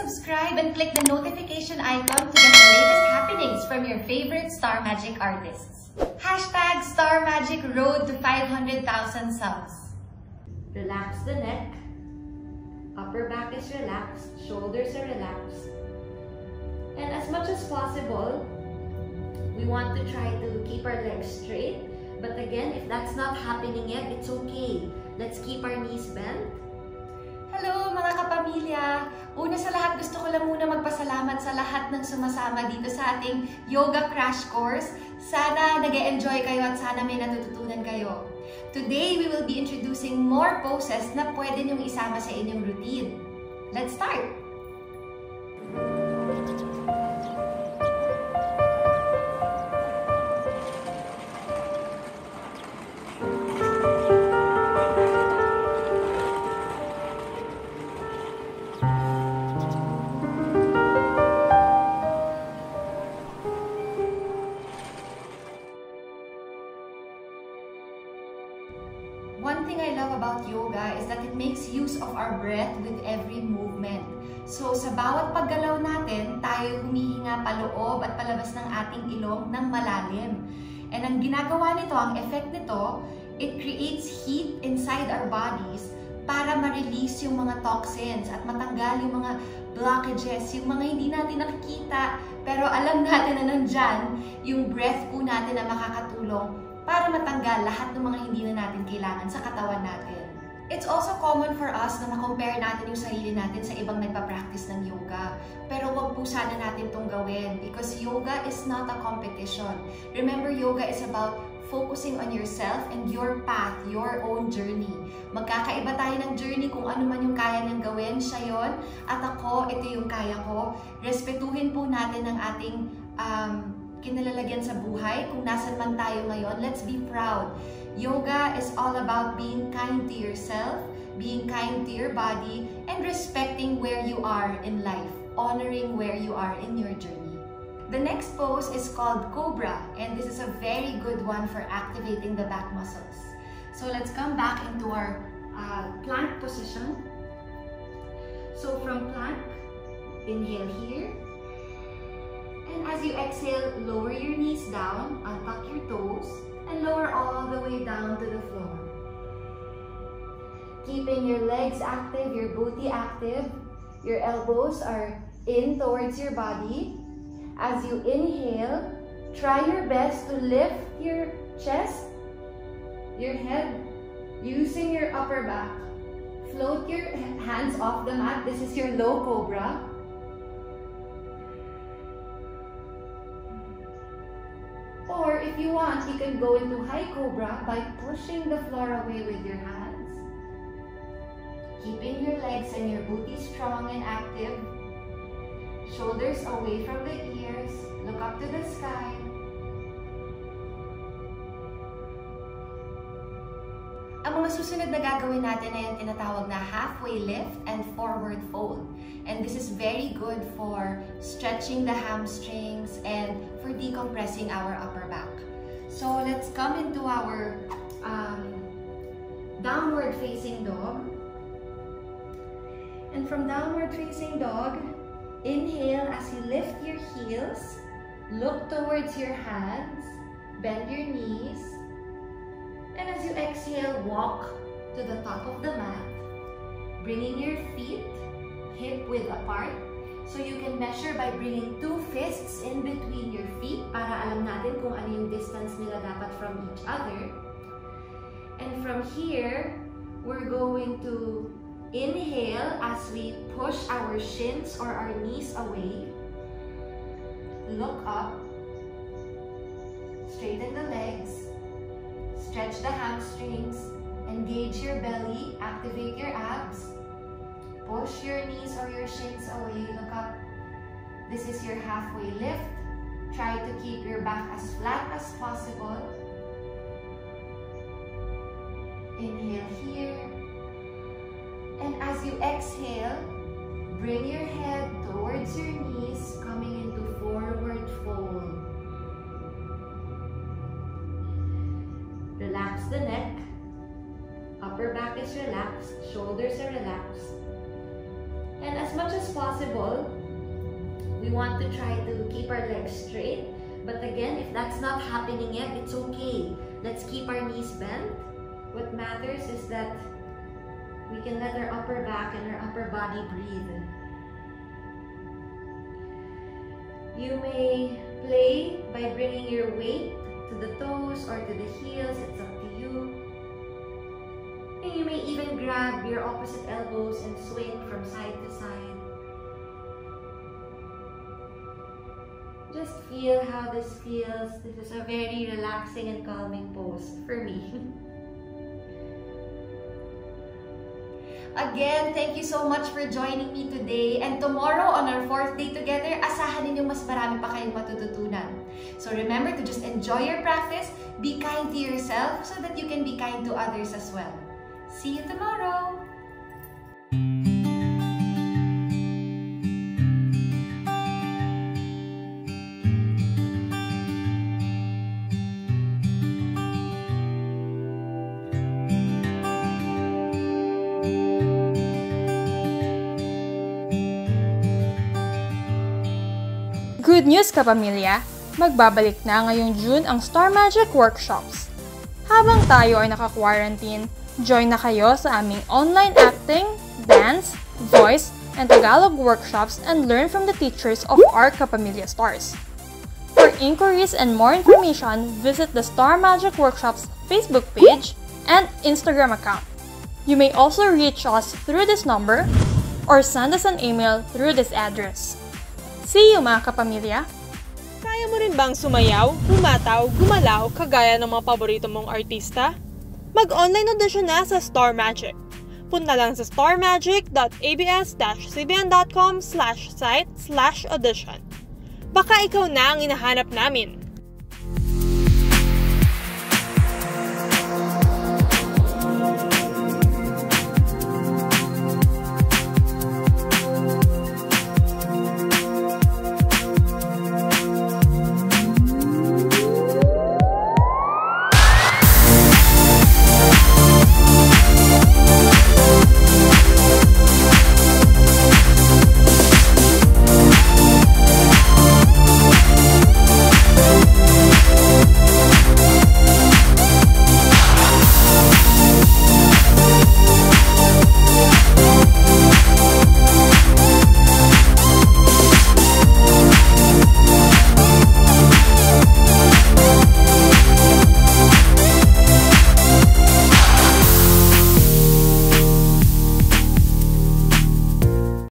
subscribe and click the notification icon to get the latest happenings from your favorite Star Magic artists. Hashtag Star Magic Road to 500,000 subs. Relax the neck. Upper back is relaxed. Shoulders are relaxed. And as much as possible, we want to try to keep our legs straight. But again, if that's not happening yet, it's okay. Let's keep our knees bent. Hello mga kapamilya! Una sa lahat, gusto ko lang muna magpasalamat sa lahat ng sumasama dito sa ating yoga crash course. Sana nag-e-enjoy kayo at sana may natututunan kayo. Today, we will be introducing more poses na pwede niyong isama sa inyong routine. Let's start! One thing I love about yoga is that it makes use of our breath with every movement. So sa bawat paggalaw natin, tayo humihinga paloob at palabas ng ating ilong ng malalim. And ang ginagawa nito, ang effect nito, it creates heat inside our bodies para ma-release yung mga toxins at matanggal yung mga blockages, yung mga hindi natin nakikita pero alam natin na nandyan yung breath po natin na makakatulong para matanggal lahat ng mga hindi na natin kailangan sa katawan natin. It's also common for us na ma-compare natin yung sarili natin sa ibang nagpa-practice ng yoga. Pero wag po sana natin itong gawin because yoga is not a competition. Remember, yoga is about focusing on yourself and your path, your own journey. Magkakaiba tayo ng journey kung ano man yung kaya niyang gawin, siya yon. At ako, ito yung kaya ko. Respetuhin po natin ang ating kinalalagyan sa buhay, kung nasan man tayo ngayon, let's be proud. Yoga is all about being kind to yourself, being kind to your body, and respecting where you are in life, honoring where you are in your journey. The next pose is called Cobra, and this is a very good one for activating the back muscles. So let's come back into our plank position. So from plank, inhale here. And as you exhale, lower your knees down, untuck your toes, and lower all the way down to the floor. Keeping your legs active, your booty active, your elbows are in towards your body. As you inhale, try your best to lift your chest, your head, using your upper back. Float your hands off the mat. This is your low cobra. Or if you want, you can go into high cobra by pushing the floor away with your hands. Keeping your legs and your booty strong and active. Shoulders away from the ears. Look up to the sky. Ang mga susunod na gagawin natin ay yung tinatawag na halfway lift and forward fold. And this is very good for stretching the hamstrings and for decompressing our upper back. So let's come into our downward facing dog. And from downward facing dog, inhale as you lift your heels, look towards your hands, bend your knees. And as you exhale, walk to the top of the mat, bringing your feet hip-width apart. So you can measure by bringing two fists in between your feet para alam natin kung ano yung distance nila dapat from each other. And from here, we're going to inhale as we push our shins or our knees away. Look up, straighten the legs. Stretch the hamstrings, engage your belly, activate your abs. Push your knees or your shins away, look up. This is your halfway lift. Try to keep your back as flat as possible. Inhale here. And as you exhale, bring your head towards your knees, coming into forward fold. Relax the neck, upper back is relaxed, shoulders are relaxed. And as much as possible, we want to try to keep our legs straight. But again, if that's not happening yet, it's okay. Let's keep our knees bent. What matters is that we can let our upper back and our upper body breathe. You may play by bringing your weight to the toes or to the heels. It's up to you. And you may even grab your opposite elbows and swing from side to side. Just feel how this feels. This is a very relaxing and calming pose for me. Again, thank you so much for joining me today. And tomorrow, on our 4th day together, asahan ninyong mas marami pa kayong matututunan. So remember to just enjoy your practice, be kind to yourself so that you can be kind to others as well. See you tomorrow! Good news, kapamilya! Magbabalik na ngayong June ang Star Magic Workshops. Habang tayo ay naka-quarantine, join na kayo sa aming online acting, dance, voice, and Tagalog workshops and learn from the teachers of our Kapamilya Stars. For inquiries and more information, visit the Star Magic Workshops Facebook page and Instagram account. You may also reach us through this number or send us an email through this address. See you, mga kapamilya! Kaya mo rin bang sumayaw, humataw, gumalaw kagaya ng mga paborito mong artista? Mag-online audition na sa Star Magic. Punta lang sa starmagic.abs-cbn.com/site/audition. Baka ikaw na ang hinahanap namin.